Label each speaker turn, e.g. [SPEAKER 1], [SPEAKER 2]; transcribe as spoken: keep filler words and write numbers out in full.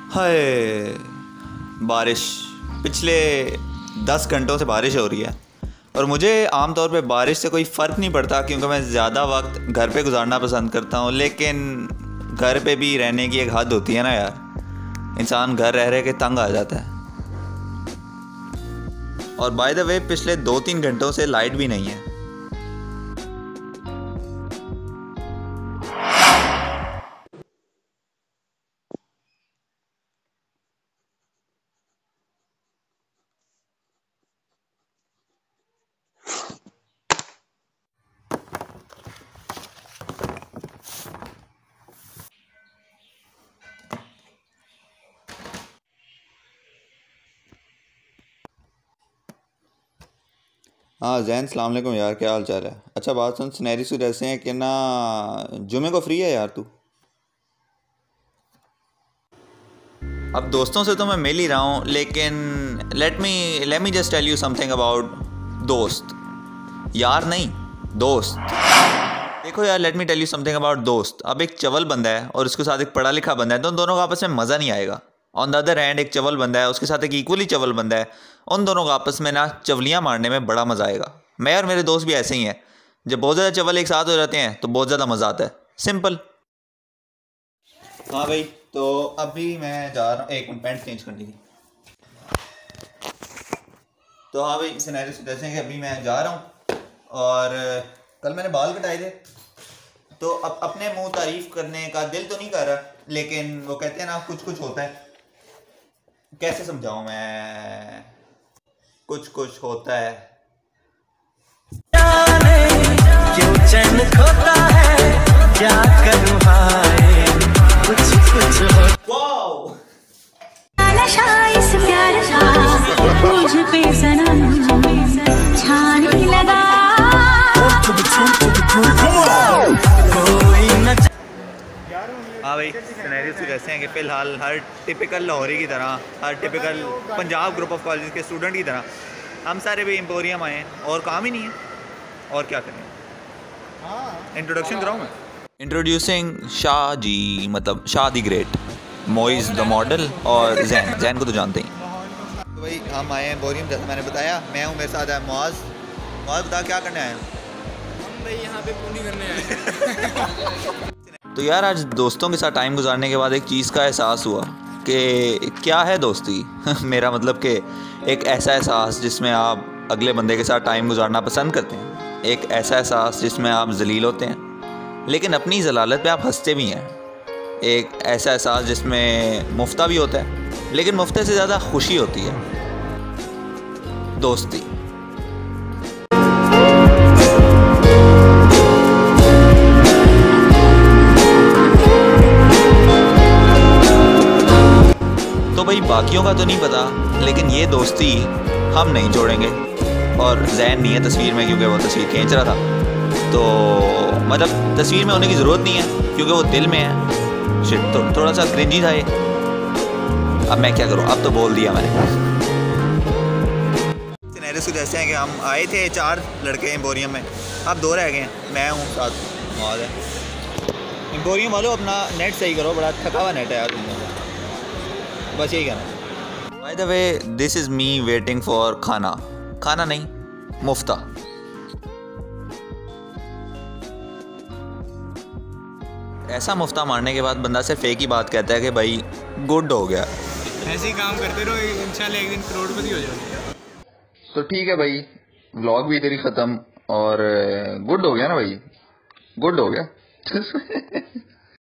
[SPEAKER 1] हाय बारिश, पिछले दस घंटों से बारिश हो रही है और मुझे आम तौर पे बारिश से कोई फ़र्क नहीं पड़ता क्योंकि मैं ज़्यादा वक्त घर पे गुजारना पसंद करता हूँ। लेकिन घर पे भी रहने की एक हद होती है ना यार, इंसान घर रह रह के तंग आ जाता है। और बाय द वे पिछले दो तीन घंटों से लाइट भी नहीं है। हाँ जैन, सलाम अलैकुम यार, क्या हाल चाल है। अच्छा बात सुन, सिनेरियो कुछ ऐसे हैं कि ना जुमे को फ्री है यार तू। अब दोस्तों से तो मैं मिल ही रहा हूँ, लेकिन let me let me just tell you something about दोस्त। यार नहीं, दोस्त। देखो यार, let me tell you something about दोस्त। अब एक चवल बंदा है और उसके साथ एक पढ़ा लिखा बंदा है, तो उन दोनों का आपस में मज़ा नहीं आएगा। ऑन द अदर हैंड एक चवल बंदा है, उसके साथ एक इक्वली चवल बंदा है, उन दोनों का आपस में ना चवलियाँ मारने में बड़ा मज़ा आएगा। मैं और मेरे दोस्त भी ऐसे ही हैं। जब बहुत ज़्यादा चवल एक साथ हो जाते हैं तो बहुत ज़्यादा मज़ा आता है। सिंपल। हाँ भाई, तो अभी मैं जा रहा हूँ, एक मिनट पैंट चेंज करनी थी। तो हाँ भाई, सिनेरियो जैसे हैं कि अभी मैं जा रहा हूँ और कल मैंने बाल कटाए थे, तो अब अपने मुंह तारीफ करने का दिल तो नहीं कर रहा, लेकिन वो कहते हैं ना कुछ कुछ होता है। कैसे समझाऊं मैं, कुछ कुछ होता है। क्यों चैन खोता है, क्या करूं हाय, कुछ कुछ हो। वाओ, इस प्यार का मुझ पे सनम छाने लगा। हाँ भाई, सिनेरियो कुछ ऐसे हैं कि फ़िलहाल हर टिपिकल लाहौरी की तरह, हर typical Punjab group of college के स्टूडेंट की तरह हम सारे भी एम्पोरियम आए हैं और काम ही नहीं है, और क्या करें। इंट्रोडक्शन कराऊँ मैं? इंट्रोड्यूसिंग शाह जी, मतलब Shah the great, Moiz the model और जैन। जैन को तो जानते ही। तो भाई हम आए हैं एम्पोरियम, जैसा मैंने बताया। मैं हूँ, मेरे साथ है मुआज़। मुआज़ बता क्या करने आए हैं?
[SPEAKER 2] भाई यहाँ पे पूरी करने आए।
[SPEAKER 1] तो यार आज दोस्तों के साथ टाइम गुजारने के बाद एक चीज़ का एहसास हुआ कि क्या है दोस्ती। मेरा मतलब कि एक ऐसा एहसास जिसमें आप अगले बंदे के साथ टाइम गुजारना पसंद करते हैं, एक ऐसा एहसास जिसमें आप जलील होते हैं लेकिन अपनी जलालत पे आप हंसते भी हैं, एक ऐसा एहसास जिसमें मुफ्ता भी होता है लेकिन मुफ्ते से ज़्यादा खुशी होती है। दोस्ती। तो भाई बाकियों का तो नहीं पता, लेकिन ये दोस्ती हम नहीं जोड़ेंगे। और जैन नहीं है तस्वीर में क्योंकि वो तस्वीर खींच रहा था, तो मतलब तस्वीर में होने की ज़रूरत नहीं है क्योंकि वो दिल में है। शिट, तो थोड़ा सा क्रिंजी था ये। अब मैं क्या करूँ, अब तो बोल दिया मैंने। सिनेरियो कुछ ऐसे हैं कि हम आए थे चार लड़के एम्पोरियम में, अब दो रह गए हैं। मैं हूँ, साथ मौज है। एम्पोरियम वालों अपना नेट सही करो, बड़ा थका हुआ नेट है यार तुम। बस यही कहना। By the way, this is me waiting for खाना। खाना नहीं, मुफ्ता। ऐसा मुफ्ता मारने के बाद बंदा सिर्फ एक ही बात कहता है कि भाई गुड हो गया।
[SPEAKER 2] ऐसे ही काम करते रहो, इंशाल्लाह एक दिन करोड़पति हो जाओगे।
[SPEAKER 1] तो ठीक है भाई, व्लॉग भी इधर ही ख़त्म और गुड हो गया ना भाई, गुड हो गया।